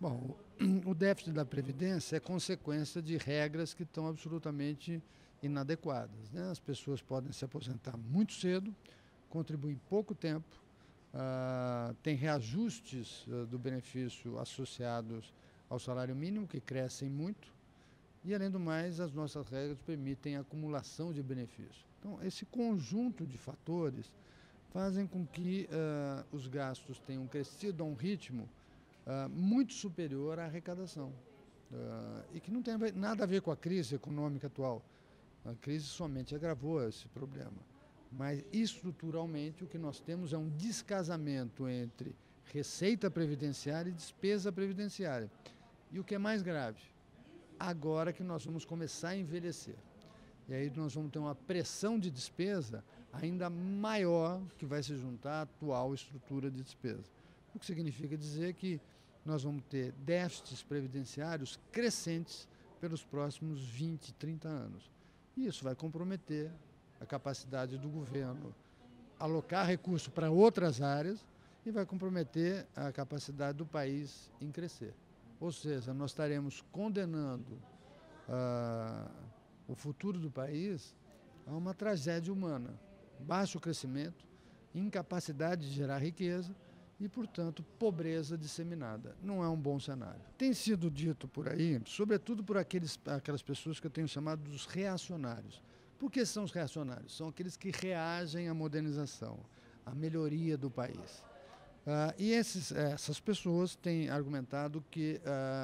Bom, o déficit da Previdência é consequência de regras que estão absolutamente inadequadas, né? As pessoas podem se aposentar muito cedo, contribuem pouco tempo, tem reajustes do benefício associados ao salário mínimo, que crescem muito, e, além do mais, as nossas regras permitem a acumulação de benefícios. Então, esse conjunto de fatores fazem com que os gastos tenham crescido a um ritmo muito superior à arrecadação, e que não tem nada a ver com a crise econômica atual. A crise somente agravou esse problema. Mas, estruturalmente, o que nós temos é um descasamento entre receita previdenciária e despesa previdenciária. E o que é mais grave, agora que nós vamos começar a envelhecer. E aí nós vamos ter uma pressão de despesa ainda maior que vai se juntar à atual estrutura de despesa. O que significa dizer que nós vamos ter déficits previdenciários crescentes pelos próximos 20, 30 anos. E isso vai comprometer a capacidade do governo alocar recursos para outras áreas e vai comprometer a capacidade do país em crescer. Ou seja, nós estaremos condenando o futuro do país a uma tragédia humana, baixo crescimento, incapacidade de gerar riqueza e, portanto, pobreza disseminada. Não é um bom cenário. Tem sido dito por aí, sobretudo por aquelas pessoas que eu tenho chamado dos reacionários. Por que são os reacionários? São aqueles que reagem à modernização, à melhoria do país. E essas pessoas têm argumentado que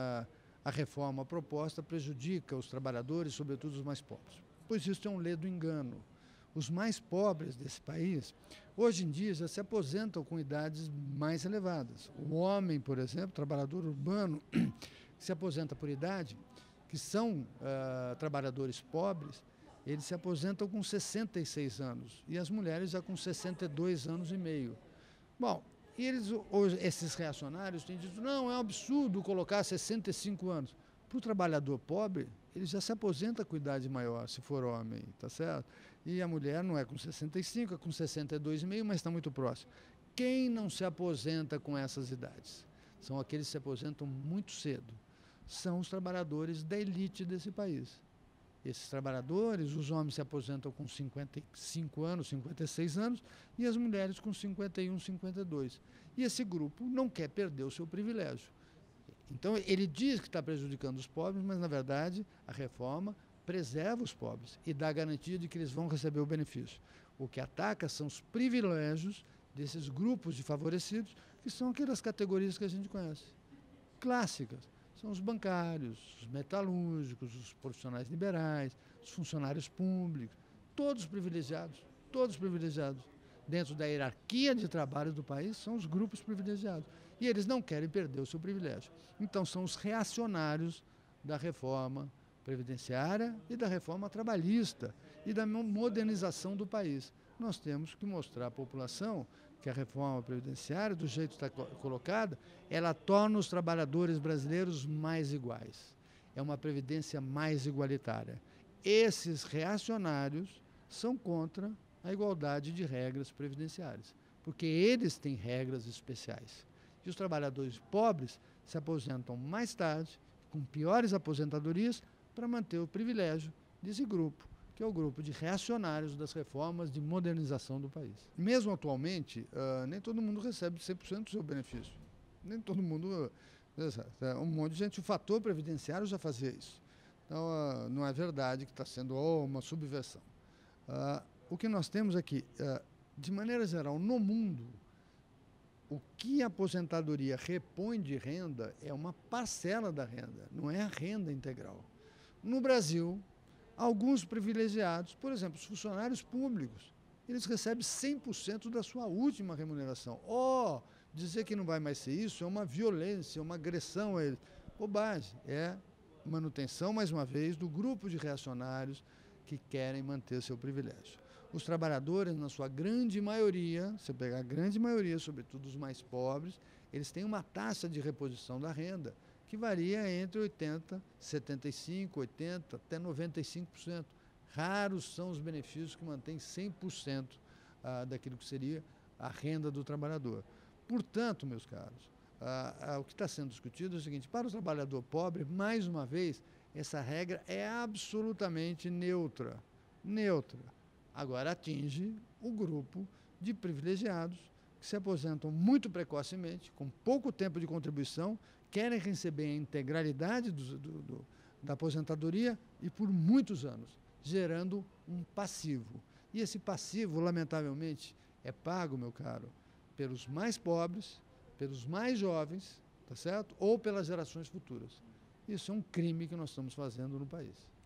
a reforma proposta prejudica os trabalhadores, sobretudo os mais pobres. Pois isso é um ledo engano. Os mais pobres desse país, hoje em dia, já se aposentam com idades mais elevadas. O homem, por exemplo, trabalhador urbano, que se aposenta por idade, que são trabalhadores pobres, eles se aposentam com 66 anos e as mulheres já com 62 anos e meio. Bom, e esses reacionários têm dito, não, é um absurdo colocar 65 anos. Para o trabalhador pobre, ele já se aposenta com idade maior, se for homem, tá certo? E a mulher não é com 65, é com 62,5, mas está muito próximo. Quem não se aposenta com essas idades? São aqueles que se aposentam muito cedo. São os trabalhadores da elite desse país. Esses trabalhadores, os homens se aposentam com 55 anos, 56 anos, e as mulheres com 51, 52. E esse grupo não quer perder o seu privilégio. Então, ele diz que está prejudicando os pobres, mas, na verdade, a reforma preserva os pobres e dá a garantia de que eles vão receber o benefício. O que ataca são os privilégios desses grupos de favorecidos, que são aquelas categorias que a gente conhece, clássicas. São os bancários, os metalúrgicos, os profissionais liberais, os funcionários públicos, todos privilegiados, todos privilegiados. Dentro da hierarquia de trabalho do país, são os grupos privilegiados. E eles não querem perder o seu privilégio. Então, são os reacionários da reforma previdenciária e da reforma trabalhista e da modernização do país. Nós temos que mostrar à população que a reforma previdenciária, do jeito que está colocada, ela torna os trabalhadores brasileiros mais iguais. É uma previdência mais igualitária. Esses reacionários são contra a igualdade de regras previdenciárias, porque eles têm regras especiais. E os trabalhadores pobres se aposentam mais tarde, com piores aposentadorias, para manter o privilégio desse grupo, que é o grupo de reacionários das reformas de modernização do país. Mesmo atualmente, nem todo mundo recebe 100% do seu benefício. Nem todo mundo... Um monte de gente, o fator previdenciário já fazia isso. Então, não é verdade que está sendo uma subversão. O que nós temos aqui, de maneira geral, no mundo, o que a aposentadoria repõe de renda é uma parcela da renda, não é a renda integral. No Brasil, alguns privilegiados, por exemplo, os funcionários públicos, eles recebem 100% da sua última remuneração. Dizer que não vai mais ser isso é uma violência, uma agressão a eles. Bobagem, é manutenção, mais uma vez, do grupo de reacionários que querem manter seu privilégio. Os trabalhadores, na sua grande maioria, se pegar a grande maioria, sobretudo os mais pobres, eles têm uma taxa de reposição da renda que varia entre 80%, 75%, 80%, até 95%. Raros são os benefícios que mantêm 100% daquilo que seria a renda do trabalhador. Portanto, meus caros, O que está sendo discutido é o seguinte: para o trabalhador pobre, mais uma vez, essa regra é absolutamente neutra. Neutra. Agora atinge o grupo de privilegiados que se aposentam muito precocemente, com pouco tempo de contribuição, querem receber a integralidade da aposentadoria e por muitos anos, gerando um passivo. E esse passivo, lamentavelmente, é pago, meu caro, pelos mais pobres, pelos mais jovens, tá certo? Ou pelas gerações futuras. Isso é um crime que nós estamos fazendo no país.